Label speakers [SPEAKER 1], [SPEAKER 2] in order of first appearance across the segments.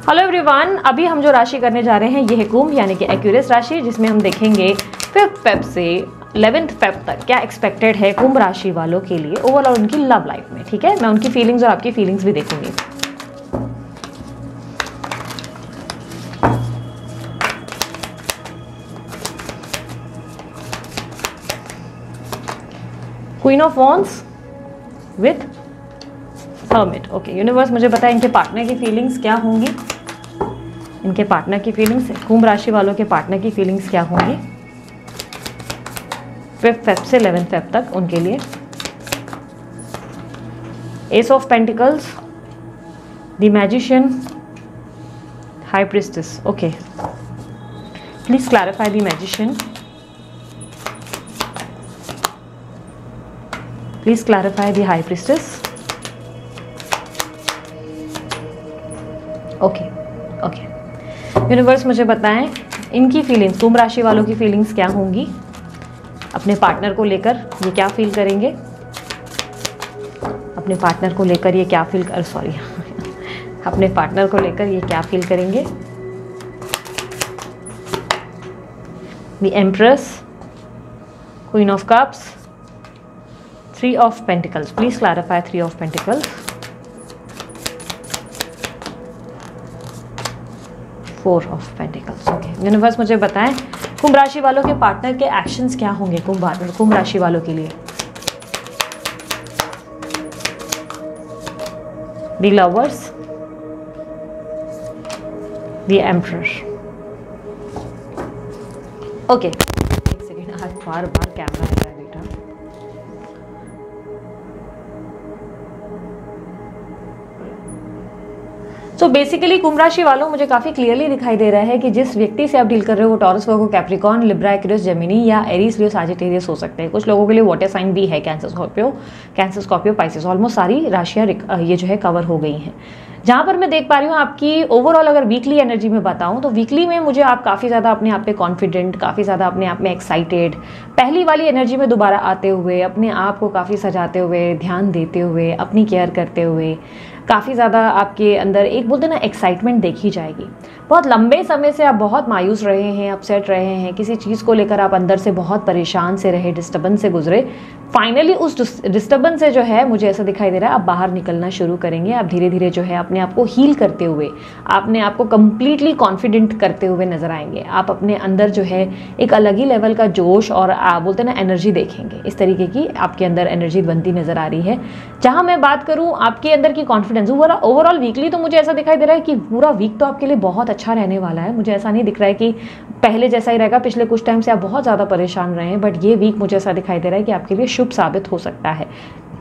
[SPEAKER 1] Hello everyone, अभी हम जो राशि करने जा रहे हैं ये है कुंभ यानी कि एक्यूरियस राशि, जिसमें हम देखेंगे 5 फेब से 11 फेब तक क्या एक्सपेक्टेड है कुंभ राशि वालों के लिए ओवरऑल उनकी लव लाइफ में। ठीक है, मैं उनकी फीलिंग्स और आपकी फीलिंग्स भी देखूंगी। Queen of wands with hermit. Okay universe, मुझे बताएं इनके पार्टनर की फीलिंग्स क्या होंगी। इनके पार्टनर की फीलिंग्स, कुंभ राशि वालों के पार्टनर की फीलिंग्स क्या होंगी 5 फेब से 11 फेब तक उनके लिए। Ace of pentacles, the magician, high priestess. Okay, please clarify the magician, please clarify the high priestess. Okay okay universe, मुझे बताएं इनकी फीलिंग्स, कुंभ राशि वालों की फीलिंग्स क्या होंगी अपने पार्टनर को लेकर। ये क्या फील करेंगे अपने पार्टनर को लेकर, ये क्या फील कर सॉरी अपने पार्टनर को लेकर ये क्या फील करेंगे। The empress, queen of cups, 3 of pentacles. Please clarify 3 of pentacles. 4 of pentacles. Okay universe, मुझे बताएं कुंभ राशि वालों के पार्टनर के एक्शंस क्या होंगे कुंभ राशि वालों के लिए। The lovers, the emperor. Okay एक सेकेंड, आज बार बार कैमरा आ रहा है बेटा। तो बेसिकली कुंभ राशि वालों, मुझे काफ़ी क्लियरली दिखाई दे रहा है कि जिस व्यक्ति से आप डील कर रहे हो वो Taurus, Virgo, Capricorn, Libra, Aquarius, Gemini या एरीज, लियो, सजिटेरियस हो सकते हैं। कुछ लोगों के लिए वाटर साइन भी है, कैंसर, स्कॉर्पियो, पाइसेस। ऑलमोस्ट सारी राशियां ये जो है कवर हो गई हैं। जहाँ पर मैं देख पा रही हूँ आपकी ओवरऑल अगर वीकली एनर्जी में बताऊँ तो वीकली में मुझे आप काफ़ी ज़्यादा अपने आप पे कॉन्फिडेंट, काफ़ी ज़्यादा अपने आप में एक्साइटेड, पहली वाली एनर्जी में दोबारा आते हुए, अपने आप को काफ़ी सजाते हुए, ध्यान देते हुए, अपनी केयर करते हुए, काफ़ी ज़्यादा आपके अंदर एक बोलते ना एक्साइटमेंट देखी जाएगी। बहुत लंबे समय से आप बहुत मायूस रहे हैं, अपसेट रहे हैं, किसी चीज़ को लेकर आप अंदर से बहुत परेशान से रहे, डिस्टर्बेंस से गुजरे। फाइनली उस डिस्टर्बेंस से जो है मुझे ऐसा दिखाई दे रहा है आप बाहर निकलना शुरू करेंगे। आप धीरे धीरे जो है अपने आप को हील करते हुए, अपने आप को कंप्लीटली कॉन्फिडेंट करते हुए नजर आएंगे। आप अपने अंदर जो है एक अलग ही लेवल का जोश और बोलते ना एनर्जी देखेंगे। इस तरीके की आपके अंदर एनर्जी बनती नजर आ रही है। जहाँ मैं बात करूँ आपके अंदर की कॉन्फिडेंस, ओवरऑल वीकली तो मुझे ऐसा दिखाई दे रहा है कि पूरा वीक तो आपके लिए बहुत अच्छा रहने वाला है। मुझे ऐसा नहीं दिख रहा है कि पहले जैसा ही रहेगा, पिछले कुछ टाइम से आप बहुत ज़्यादा परेशान रहे हैं, बट ये वीक मुझे ऐसा दिखाई दे रहा है कि आपके लिए शुभ साबित हो सकता है।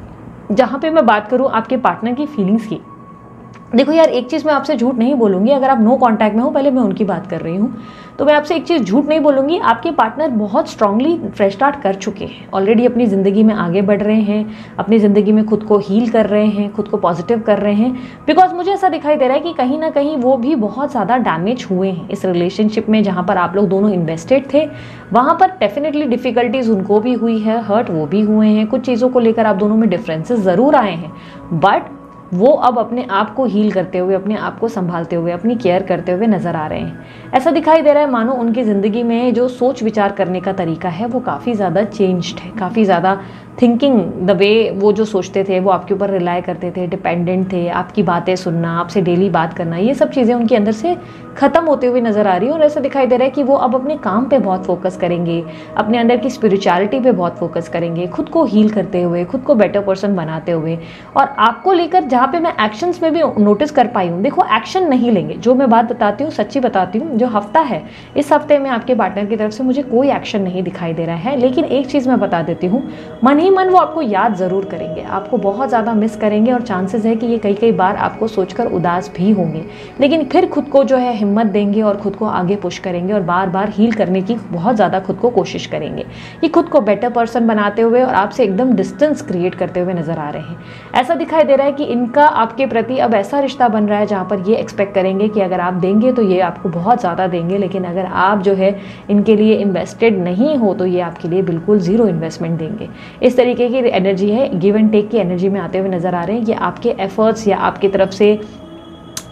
[SPEAKER 1] जहाँ पे मैं बात करूँ आपके पार्टनर की फीलिंग्स की, देखो यार एक चीज़ मैं आपसे झूठ नहीं बोलूँगी, अगर आप नो कांटेक्ट में हो, पहले मैं उनकी बात कर रही हूँ, तो मैं आपसे एक चीज़ झूठ नहीं बोलूँगी, आपके पार्टनर बहुत स्ट्रांगली फ्रेश स्टार्ट कर चुके हैं, ऑलरेडी अपनी ज़िंदगी में आगे बढ़ रहे हैं, अपनी ज़िंदगी में खुद को हील कर रहे हैं, खुद को पॉजिटिव कर रहे हैं। बिकॉज मुझे ऐसा दिखाई दे रहा है कि कहीं ना कहीं वो भी बहुत ज़्यादा डैमेज हुए हैं इस रिलेशनशिप में। जहाँ पर आप लोग दोनों इन्वेस्टेड थे वहाँ पर डेफिनेटली डिफ़िकल्टीज़ उनको भी हुई है, हर्ट वो भी हुए हैं, कुछ चीज़ों को लेकर आप दोनों में डिफरेंसेस ज़रूर आए हैं, बट वो अब अपने आप को हील करते हुए, अपने आप को संभालते हुए, अपनी केयर करते हुए नज़र आ रहे हैं। ऐसा दिखाई दे रहा है मानो उनकी ज़िंदगी में जो सोच विचार करने का तरीका है वो काफ़ी ज़्यादा चेंज्ड है, काफ़ी ज़्यादा थिंकिंग द वे वो जो सोचते थे, वो आपके ऊपर रिलाई करते थे, डिपेंडेंट थे, आपकी बातें सुनना, आपसे डेली बात करना, ये सब चीज़ें उनके अंदर से ख़त्म होते हुए नज़र आ रही है। और ऐसा दिखाई दे रहा है कि वो अब अपने काम पे बहुत फोकस करेंगे, अपने अंदर की स्पिरिचुअलिटी पे बहुत फोकस करेंगे, खुद को हील करते हुए, खुद को बेटर पर्सन बनाते हुए। और आपको लेकर जहाँ पे मैं एक्शंस में भी नोटिस कर पाई हूँ, देखो एक्शन नहीं लेंगे, जो मैं बात बताती हूँ सच्ची बताती हूँ, जो हफ्ता है इस हफ्ते में आपके पार्टनर की तरफ से मुझे कोई एक्शन नहीं दिखाई दे रहा है। लेकिन एक चीज़ मैं बता देती हूँ, मन ही मन वो आपको याद ज़रूर करेंगे, आपको बहुत ज़्यादा मिस करेंगे और चांसेस है कि ये कई बार आपको सोचकर उदास भी होंगे, लेकिन फिर खुद को जो है हिम्मत देंगे और खुद को आगे पुश करेंगे और बार बार हील करने की बहुत ज़्यादा खुद को कोशिश करेंगे। ये खुद को बेटर पर्सन बनाते हुए और आपसे एकदम डिस्टेंस क्रिएट करते हुए नज़र आ रहे हैं। ऐसा दिखाई दे रहा है कि इनका आपके प्रति अब ऐसा रिश्ता बन रहा है जहाँ पर ये एक्सपेक्ट करेंगे कि अगर आप देंगे तो ये आपको बहुत ज़्यादा देंगे, लेकिन अगर आप जो है इनके लिए इन्वेस्टेड नहीं हो तो ये आपके लिए बिल्कुल ज़ीरो इन्वेस्टमेंट देंगे। इस तरीके की एनर्जी है, गिव एंड टेक की एनर्जी में आते हुए नजर आ रहे हैं। ये आपके एफर्ट्स या आपकी तरफ से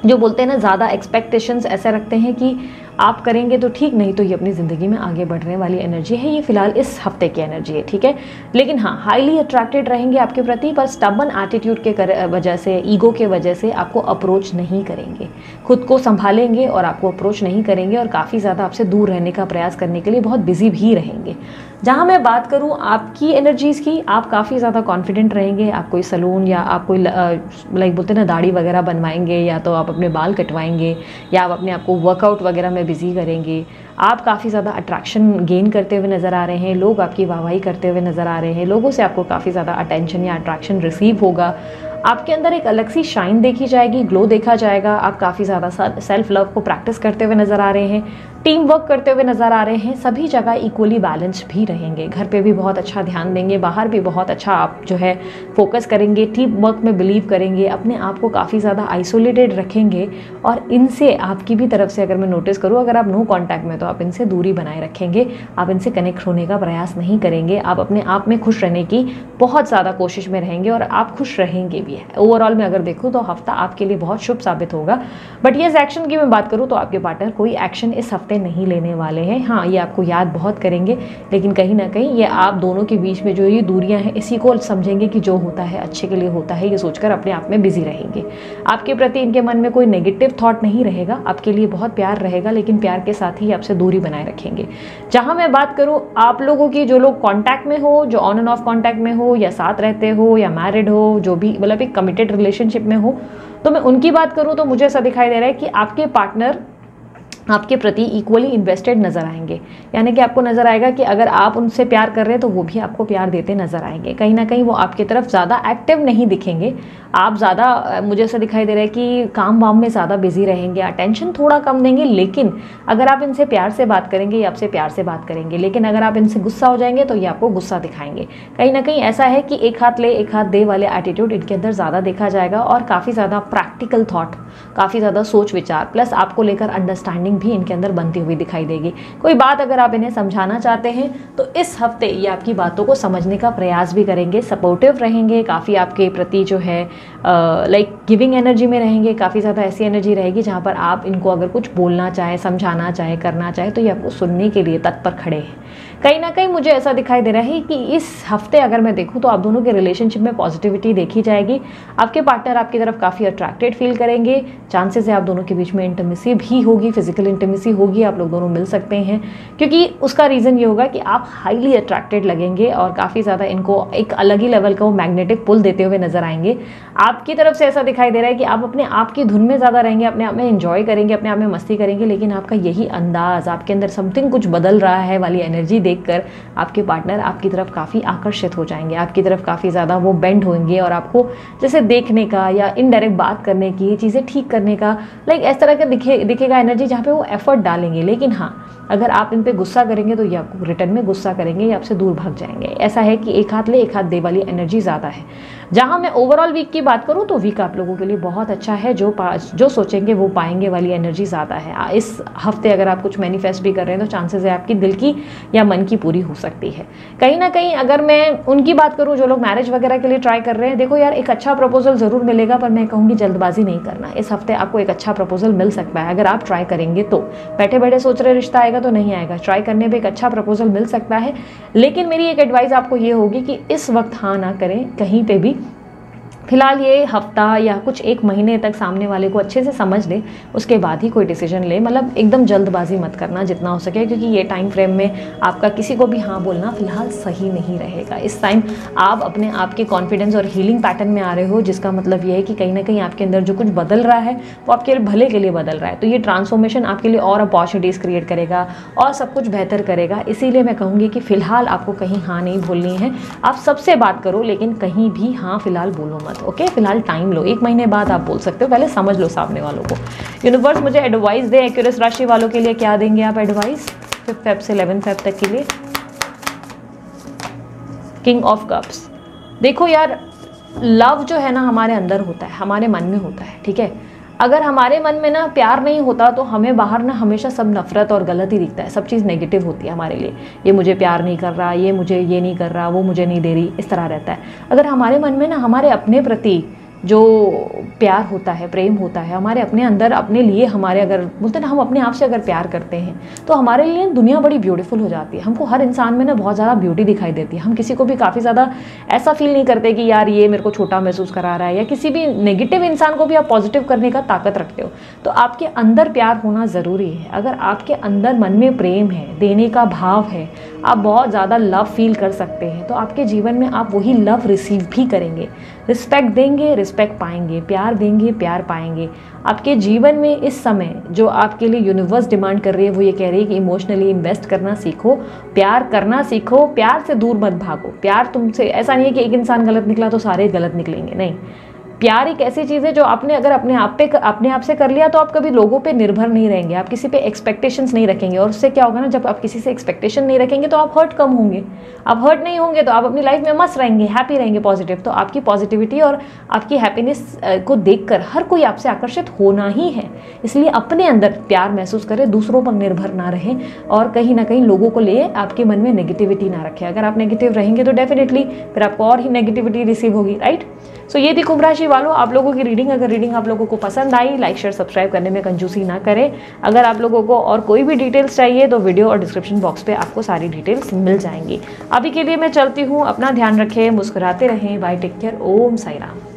[SPEAKER 1] जो बोलते हैं ना, ज़्यादा एक्सपेक्टेशंस ऐसे रखते हैं कि आप करेंगे तो ठीक, नहीं तो ये अपनी ज़िंदगी में आगे बढ़ने वाली एनर्जी है। ये फिलहाल इस हफ्ते की एनर्जी है, ठीक है। लेकिन हाँ, हाईली अट्रैक्टेड रहेंगे आपके प्रति, पर स्टबन एटीट्यूड के वजह से, ईगो के वजह से आपको अप्रोच नहीं करेंगे, खुद को संभालेंगे और आपको अप्रोच नहीं करेंगे, और काफ़ी ज़्यादा आपसे दूर रहने का प्रयास करने के लिए बहुत बिजी भी रहेंगे। जहाँ मैं बात करूँ आपकी एनर्जीज़ की, आप काफ़ी ज़्यादा कॉन्फिडेंट रहेंगे। आप कोई सलून या आप कोई लाइक बोलते हैं ना दाढ़ी वगैरह बनवाएंगे, या तो आप अपने बाल कटवाएंगे, या आप अपने आप को वर्कआउट वगैरह में बिजी करेंगे। आप काफ़ी ज़्यादा अट्रैक्शन गेन करते हुए नज़र आ रहे हैं, लोग आपकी वाहवाही करते हुए नज़र आ रहे हैं, लोगों से आपको काफ़ी ज़्यादा अटेंशन या अट्रैक्शन रिसीव होगा। आपके अंदर एक अलग सी शाइन देखी जाएगी, ग्लो देखा जाएगा। आप काफ़ी ज़्यादा सेल्फ लव को प्रैक्टिस करते हुए नज़र आ रहे हैं, टीम वर्क करते हुए नज़र आ रहे हैं। सभी जगह इक्वली बैलेंस भी रहेंगे, घर पे भी बहुत अच्छा ध्यान देंगे, बाहर भी बहुत अच्छा आप जो है फोकस करेंगे, टीम वर्क में बिलीव करेंगे, अपने आप को काफ़ी ज़्यादा आइसोलेटेड रखेंगे। और इनसे आपकी भी तरफ से अगर मैं नोटिस करूँ, अगर आप नो कॉन्टैक्ट में, तो आप इनसे दूरी बनाए रखेंगे, आप इनसे कनेक्ट होने का प्रयास नहीं करेंगे। आप अपने आप में खुश रहने की बहुत ज़्यादा कोशिश में रहेंगे, और आप खुश रहेंगे भी है। ओवरऑल में अगर देखूँ तो हफ्ता आपके लिए बहुत शुभ साबित होगा। बट ये एक्शन की मैं बात करूँ तो आपके पार्टनर कोई एक्शन इस हफ्ते नहीं लेने वाले हैं। हाँ, ये आपको याद बहुत करेंगे, लेकिन कहीं ना कहीं ये आप दोनों के बीच में जो ये दूरियां हैं, इसी को समझेंगे कि जो होता है अच्छे के लिए होता है, ये सोचकर अपने आप में बिजी रहेंगे। आपके प्रति इनके मन में कोई नेगेटिव थॉट नहीं रहेगा, आपके लिए बहुत प्यार रहेगा, लेकिन प्यार के साथ ही आपसे दूरी बनाए रखेंगे। जहाँ मैं बात करूँ आप लोगों की, जो लोग कॉन्टैक्ट में हो, जो ऑन एंड ऑफ कॉन्टैक्ट में हो, या साथ रहते हो, या मैरिड हो, जो भी मतलब एक कमिटेड रिलेशनशिप में हो, तो मैं उनकी बात करूँ तो मुझे ऐसा दिखाई दे रहा है कि आपके पार्टनर आपके प्रति इक्वली इन्वेस्टेड नज़र आएंगे। यानी कि आपको नज़र आएगा कि अगर आप उनसे प्यार कर रहे हैं तो वो भी आपको प्यार देते नज़र आएंगे। कहीं ना कहीं वो आपकी तरफ ज़्यादा एक्टिव नहीं दिखेंगे, आप ज़्यादा, मुझे ऐसा दिखाई दे रहा है कि काम वाम में ज़्यादा बिजी रहेंगे, अटेंशन थोड़ा कम देंगे। लेकिन अगर आप इनसे प्यार से बात करेंगे, ये आपसे प्यार से बात करेंगे। लेकिन अगर आप इनसे गुस्सा हो जाएंगे तो ये आपको गुस्सा दिखाएंगे। कहीं ना कहीं ऐसा है कि एक हाथ ले एक हाथ दे वाले एटीट्यूड इनके अंदर ज़्यादा देखा जाएगा, और काफ़ी ज़्यादा प्रैक्टिकल थॉट, काफ़ी ज़्यादा सोच विचार, प्लस आपको लेकर अंडरस्टैंडिंग भी इनके अंदर बनती हुई दिखाई देगी। कोई बात अगर आप इन्हें समझाना चाहते हैं तो इस हफ्ते ये आपकी बातों को समझने का प्रयास भी करेंगे, सपोर्टिव रहेंगे, काफ़ी आपके प्रति जो है लाइक गिविंग एनर्जी में रहेंगे। काफ़ी ज़्यादा ऐसी एनर्जी रहेगी जहाँ पर आप इनको अगर कुछ बोलना चाहे, समझाना चाहे, करना चाहे, तो ये आपको सुनने के लिए तत्पर खड़े हैं। कहीं ना कहीं मुझे ऐसा दिखाई दे रहा है कि इस हफ्ते अगर मैं देखूं तो आप दोनों के रिलेशनशिप में पॉजिटिविटी देखी जाएगी। आपके पार्टनर आपकी तरफ काफ़ी अट्रैक्टेड फील करेंगे, चांसेस है आप दोनों के बीच में इंटीमेसी भी होगी, फिजिकल इंटीमेसी होगी, आप लोग दोनों मिल सकते हैं। क्योंकि उसका रीज़न ये होगा कि आप हाईली अट्रैक्टेड लगेंगे, और काफ़ी ज़्यादा इनको एक अलग ही लेवल का वो मैग्नेटिक पुल देते हुए नजर आएंगे। आपकी तरफ से ऐसा दिखाई दे रहा है कि आप अपने आप की धुन में ज़्यादा रहेंगे, अपने आप में एंजॉय करेंगे, अपने आप में मस्ती करेंगे। लेकिन आपका यही अंदाज, आपके अंदर समथिंग कुछ बदल रहा है वाली एनर्जी देखकर आपके पार्टनर आपकी तरफ काफ़ी आकर्षित हो जाएंगे, आपकी तरफ काफ़ी ज़्यादा वो बेंड होंगे, और आपको जैसे देखने का या इनडायरेक्ट बात करने की, चीज़ें ठीक करने का लाइक इस तरह का दिखेगा एनर्जी, जहाँ पे वो एफर्ट डालेंगे। लेकिन हाँ, अगर आप इन पे गुस्सा करेंगे तो ये आपको रिटर्न में गुस्सा करेंगे, ये आपसे दूर भाग जाएंगे। ऐसा है कि एक हाथ ले एक हाथ दे वाली एनर्जी ज़्यादा है। जहाँ मैं ओवरऑल वीक की बात करूँ तो वीक आप लोगों के लिए बहुत अच्छा है, जो सोचेंगे वो पाएंगे वाली एनर्जी ज़्यादा है। इस हफ्ते अगर आप कुछ मैनिफेस्ट भी कर रहे हैं तो चांसेस है आपकी दिल की या मन की पूरी हो सकती है। कहीं ना कहीं अगर मैं उनकी बात करूँ जो लोग मैरिज वगैरह के लिए ट्राई कर रहे हैं, देखो यार, एक अच्छा प्रपोजल ज़रूर मिलेगा, पर मैं कहूँगी जल्दबाजी नहीं करना। इस हफ्ते आपको एक अच्छा प्रपोजल मिल सकता है अगर आप ट्राई करेंगे तो। बैठे बैठे सोच रहे रिश्ता आएगा तो नहीं आएगा, ट्राई करने पे एक अच्छा प्रपोजल मिल सकता है। लेकिन मेरी एक एडवाइस आपको ये होगी कि इस वक्त हाँ ना करें कहीं पे भी। फिलहाल ये हफ्ता या कुछ एक महीने तक सामने वाले को अच्छे से समझ ले, उसके बाद ही कोई डिसीजन ले। मतलब एकदम जल्दबाजी मत करना जितना हो सके, क्योंकि ये टाइम फ्रेम में आपका किसी को भी हाँ बोलना फिलहाल सही नहीं रहेगा। इस टाइम आप अपने आप के कॉन्फिडेंस और हीलिंग पैटर्न में आ रहे हो, जिसका मतलब ये है कि कहीं ना कहीं आपके अंदर जो कुछ बदल रहा है वो आपके भले के लिए बदल रहा है। तो ये ट्रांसफॉर्मेशन आपके लिए और अपॉर्चुनिटीज़ क्रिएट करेगा और सब कुछ बेहतर करेगा। इसीलिए मैं कहूँगी कि फ़िलहाल आपको कहीं हाँ नहीं बोलनी है। आप सबसे बात करो, लेकिन कहीं भी हाँ फिलहाल बोलो मत। ओके, फिलहाल टाइम लो, एक महीने बाद आप बोल सकते हो, पहले समझ लो सामने वालों को। यूनिवर्स मुझे एडवाइस दे, एक्वेरियस राशि वालों के लिए क्या देंगे आप एडवाइस 5 फेब से 11 फेब तक के लिए। King of cups. देखो यार, लव जो है ना हमारे अंदर होता है, हमारे मन में होता है, ठीक है। अगर हमारे मन में ना प्यार नहीं होता तो हमें बाहर ना हमेशा सब नफरत और गलत ही दिखता है, सब चीज़ नेगेटिव होती है हमारे लिए। ये मुझे प्यार नहीं कर रहा, ये मुझे ये नहीं कर रहा, वो मुझे नहीं दे रही, इस तरह रहता है। अगर हमारे मन में ना हमारे अपने प्रति जो प्यार होता है, प्रेम होता है, हमारे अपने अंदर अपने लिए, हमारे अगर बोलते हैं ना हम अपने आप से अगर प्यार करते हैं तो हमारे लिए दुनिया बड़ी ब्यूटीफुल हो जाती है। हमको हर इंसान में ना बहुत ज़्यादा ब्यूटी दिखाई देती है। हम किसी को भी काफ़ी ज़्यादा ऐसा फील नहीं करते कि यार ये मेरे को छोटा महसूस करा रहा है, या किसी भी नेगेटिव इंसान को भी आप पॉजिटिव करने का ताकत रखते हो। तो आपके अंदर प्यार होना ज़रूरी है। अगर आपके अंदर मन में प्रेम है, देने का भाव है, आप बहुत ज़्यादा लव फील कर सकते हैं, तो आपके जीवन में आप वही लव रिसीव भी करेंगे। रिस्पेक्ट देंगे, रिस्पेक्ट पाएंगे, प्यार देंगे, प्यार पाएंगे। आपके जीवन में इस समय जो आपके लिए यूनिवर्स डिमांड कर रही है वो ये कह रही है कि इमोशनली इन्वेस्ट करना सीखो, प्यार करना सीखो, प्यार से दूर मत भागो। प्यार तुमसे, ऐसा नहीं है कि एक इंसान गलत निकला तो सारे गलत निकलेंगे, नहीं। प्यार एक ऐसी चीज़ है जो आपने अगर अपने आप से कर लिया तो आप कभी लोगों पे निर्भर नहीं रहेंगे, आप किसी पे एक्सपेक्टेशंस नहीं रखेंगे। और उससे क्या होगा ना, जब आप किसी से एक्सपेक्टेशन नहीं रखेंगे तो आप हर्ट कम होंगे। आप हर्ट नहीं होंगे तो आप अपनी लाइफ में मस्त रहेंगे, हैप्पी रहेंगे, पॉजिटिव। तो आपकी पॉजिटिविटी और आपकी हैप्पीनेस को देखकर हर कोई आपसे आकर्षित होना ही है। इसलिए अपने अंदर प्यार महसूस करें, दूसरों पर निर्भर ना रहें, और कहीं ना कहीं लोगों को लिए आपके मन में नेगेटिविटी ना रखें। अगर आप नेगेटिव रहेंगे तो डेफिनेटली फिर आपको और ही नेगेटिविटी रिसीव होगी, राइट। सो ये थी कुंभ राशि वालों आप लोगों की रीडिंग। अगर रीडिंग आप लोगों को पसंद आई, लाइक शेयर सब्सक्राइब करने में कंजूसी ना करें। अगर आप लोगों को और कोई भी डिटेल्स चाहिए तो वीडियो और डिस्क्रिप्शन बॉक्स पे आपको सारी डिटेल्स मिल जाएंगी। अभी के लिए मैं चलती हूँ, अपना ध्यान रखें, मुस्कुराते रहें, bye, take care, Om Sai Ram.